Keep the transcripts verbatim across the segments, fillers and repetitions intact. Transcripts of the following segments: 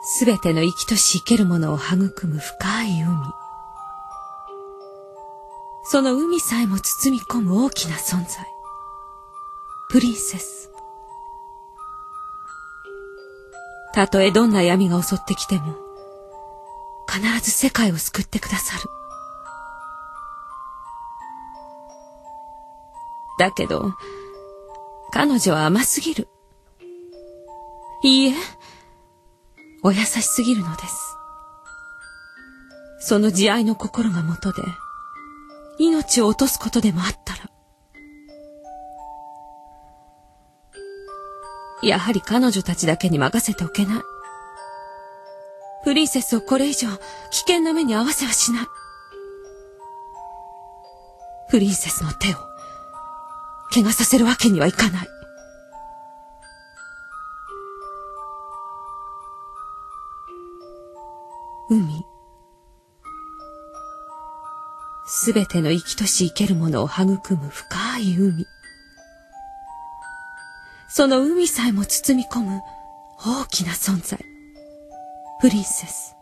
すべての生きとし生けるものを育む深い海。その海さえも包み込む大きな存在。プリンセス。たとえどんな闇が襲ってきても、必ず世界を救ってくださる。だけど、彼女は甘すぎる。いいえ、お優しすぎるのです。その慈愛の心がもとで、命を落とすことでもあったら。やはり彼女たちだけに任せておけない。プリンセスをこれ以上危険な目に遭わせはしない。プリンセスの手を怪我させるわけにはいかない。海。すべての生きとし生けるものを育む深い海。その海さえも包み込む大きな存在。プリンセス。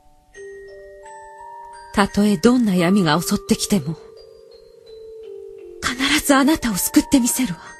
たとえどんな闇が襲ってきても、必ずあなたを救ってみせるわ。